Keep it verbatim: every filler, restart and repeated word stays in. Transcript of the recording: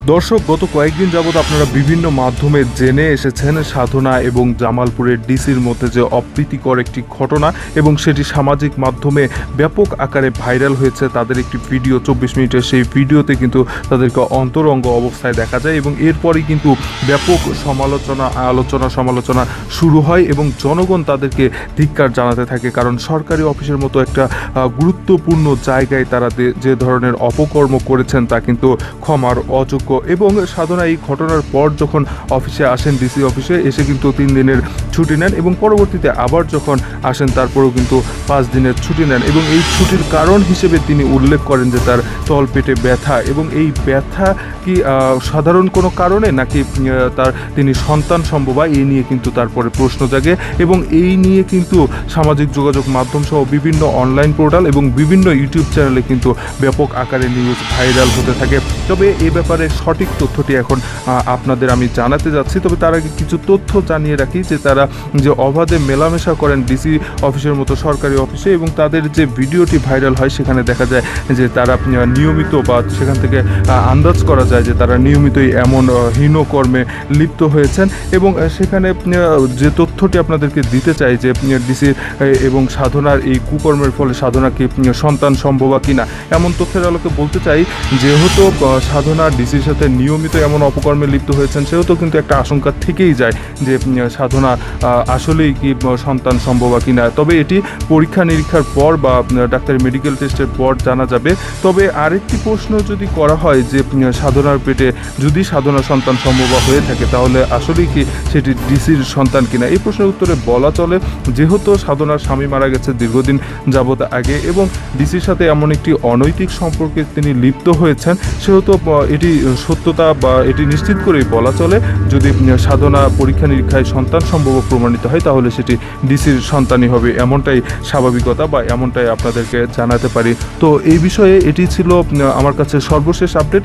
দর্শক, গত কয়েকদিন যাবৎ আপনারা বিভিন্ন মাধ্যমে জেনে এসেছেন সাধনা এবং জামালপুরের ডিসির মধ্যে যে অপ্রীতিকর একটি ঘটনা, এবং সেটি সামাজিক মাধ্যমে ব্যাপক আকারে ভাইরাল হয়েছে। তাদের একটি ভিডিও চব্বিশ মিনিটের, সেই ভিডিওতে কিন্তু তাদেরকে অন্তরঙ্গ অবস্থায় দেখা যায়, এবং এরপরই কিন্তু ব্যাপক সমালোচনা আলোচনা সমালোচনা শুরু হয় এবং জনগণ তাদেরকে ধিক্কার জানাতে থাকে। কারণ সরকারি অফিসের মতো একটা গুরুত্বপূর্ণ জায়গায় তারা যে ধরনের অপকর্ম করেছেন তা কিন্তু ক্ষমার অযোগ্য। এবং সাধনা এই ঘটনার পর যখন অফিসে আসেন, ডিসি অফিসে এসে কিন্তু তিন দিনের ছুটি নেন, এবং পরবর্তীতে আবার যখন আসেন তারপরেও কিন্তু পাঁচ দিনের ছুটি নেন। এবং এই ছুটির কারণ হিসেবে তিনি উল্লেখ করেন যে তার তলপেটে ব্যথা, এবং এই ব্যথা কি সাধারণ কোনো কারণে নাকি তার তিনি সন্তান সম্ভবা, এই নিয়ে কিন্তু তারপরে প্রশ্ন জাগে। এবং এই নিয়ে কিন্তু সামাজিক যোগাযোগ মাধ্যম সহ বিভিন্ন অনলাইন পোর্টাল এবং বিভিন্ন ইউটিউব চ্যানেলে কিন্তু ব্যাপক আকারে নিউজ ভাইরাল হতে থাকে। তবে এ ব্যাপারে সঠিক তথ্যটি এখন আপনাদের আমি জানাতে যাচ্ছি। তবে তার আগে কিছু তথ্য জানিয়ে রাখি যে তারা যে অবাধে মেলামেশা করেন ডিসি অফিসের মতো সরকারি অফিসে, এবং তাদের যে ভিডিওটি ভাইরাল হয় সেখানে দেখা যায় যে তারা নিয়মিত, বা সেখান থেকে আন্দাজ করা যায় যে তারা নিয়মিতই এমন হীন কর্মে লিপ্ত হয়েছেন। এবং সেখানে যে তথ্যটি আপনাদেরকে দিতে চাই যে ডিসি এবং সাধনার এই কুকর্মের ফলে সাধনা কি সন্তান সম্ভবা কিনা, এমন তথ্যের আলোকে বলতে চাই যেহেতু সাধনা ডিসির সাথে নিয়মিত এমন অপকর্মে লিপ্ত হয়েছেন, সেহেতু কিন্তু একটা আশঙ্কা থেকেই যায় যে সাধনা আসলেই কি সন্তান সম্ভবা কিনা। তবে এটি পরীক্ষা নিরীক্ষার পর বা ডাক্তারি মেডিকেল টেস্টের পর জানা যাবে। তবে আরেকটি প্রশ্ন যদি করা হয় যে সাধনার পেটে যদি সাধনা সন্তান সম্ভবা হয়ে থাকে, তাহলে আসলেই কি সেটি ডিসির সন্তান কিনা, এই প্রশ্নের উত্তরে বলা চলে যেহেতু সাধনার স্বামী মারা গেছে দীর্ঘদিন যাবৎ আগে, এবং ডিসির সাথে এমন একটি অনৈতিক সম্পর্কে তিনি লিপ্ত হয়েছেন, সেহেতু এটি সত্যতা বা এটি নিশ্চিত করেই বলা চলে যদি সাধনা পরীক্ষা নিরীক্ষায় সন্তান সম্ভব প্রমাণিত হয়, তাহলে সেটি ডিসির সন্তানই হবে। এমনটাই স্বাভাবিকতা বা এমনটাই আপনাদেরকে জানাতে পারি। তো এই বিষয়ে এটি ছিল আমার কাছে সর্বশেষ আপডেট।